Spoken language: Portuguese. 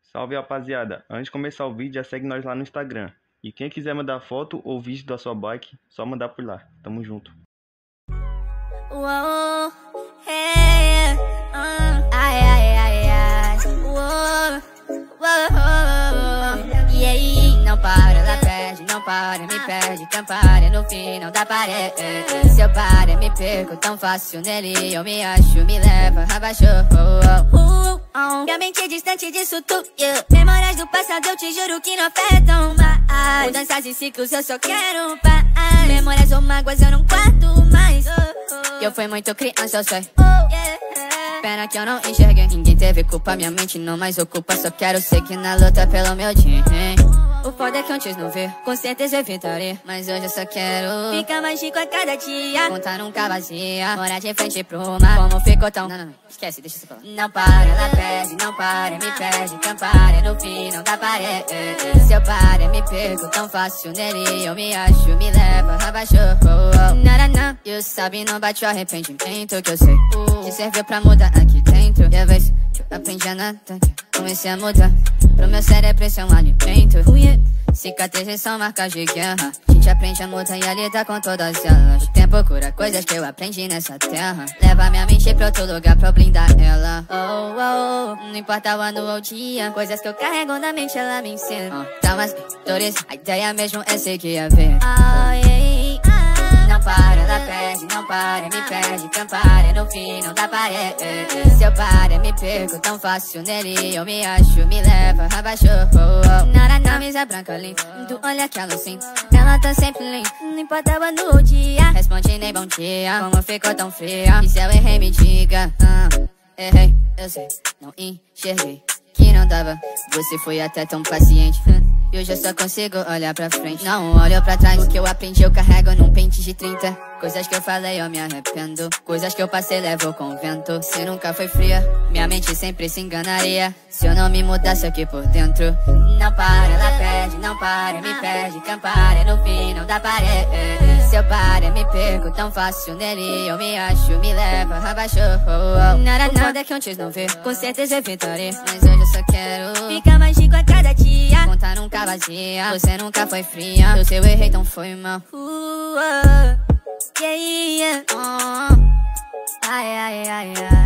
Salve, rapaziada! Antes de começar o vídeo, já segue nós lá no Instagram. E quem quiser mandar foto ou vídeo da sua bike, só mandar por lá. Tamo junto. Uou, hey, ai, ai, ai, ai. Uou, uou, e aí, não para, ela pede, não para, me pede, tampara no fim, não dá parede. Se eu paro, me perco tão fácil nele, eu me acho, me leva, abaixo. Minha mente é distante disso tudo, yeah. Memórias do passado eu te juro que não afetam mais. Mudanças e ciclos eu só quero paz. Memórias ou mágoas eu não guardo mais. Eu fui muito criança, eu sei. Pena que eu não enxerguei. Ninguém teve culpa, minha mente não mais ocupa. Só quero seguir na luta pelo meu time. O foda é que antes não vê, com certeza eu evitaria. Mas hoje eu só quero ficar mais rico a cada dia. Contar nunca vazia, morar de frente pro mar. Como ficou tão... Não, esquece, deixa isso falar. Não para, ela pede, não para, me pede, campara no fim, não dá parede. Se eu paro, me perco tão fácil nele, eu me acho, me leva, abaixo. Não, you sabe, não bate o arrependimento que eu sei que serviu pra mudar aqui dentro. E a vez que eu aprendi a nadar, comecei a mudar. Pro meu cérebro esse é um alimento. Cicatrizes são marcas de guerra. A gente aprende a mudar e a lidar com todas elas. O tempo cura coisas que eu aprendi nessa terra. Leva minha mente pra outro lugar pra eu blindar ela. Não importa o ano ou o dia, coisas que eu carrego na mente ela me ensina. Dá umas dores, a ideia mesmo é seguir a ver. Não para, ela pede, não para, me pede, campara no fim, não dá parede. Se eu paro, me perco tão fácil nele, eu me acho, me leva, abaixo. Camisa branca lindo, olha aquela assim, ela tá sempre linda, não importa o ano ou dia. Responde nem bom dia, como ficou tão fria. E se eu errei, me diga. Errei, eu sei, não enxerguei que não dava. Você foi até tão paciente. E hoje eu só consigo olhar pra frente, não olho pra trás. O que eu aprendi eu carrego num pente de 30. Coisas que eu falei eu me arrependo, coisas que eu passei levo com o vento. Se nunca foi fria, minha mente sempre se enganaria se eu não me mudasse aqui por dentro. Não para, ela pede, não para, me pede, campara no fim, não dá parede. Se eu paro, me perco tão fácil nele, eu me acho, me leva, abaixo. O foda é que antes não vê, com certeza evitaria. Mas hoje eu só quero ficar mais rico a cada dia. Contar nunca vazia, você nunca foi fria. Eu sei eu errei, então foi mal. Ai, ai, ai, ai.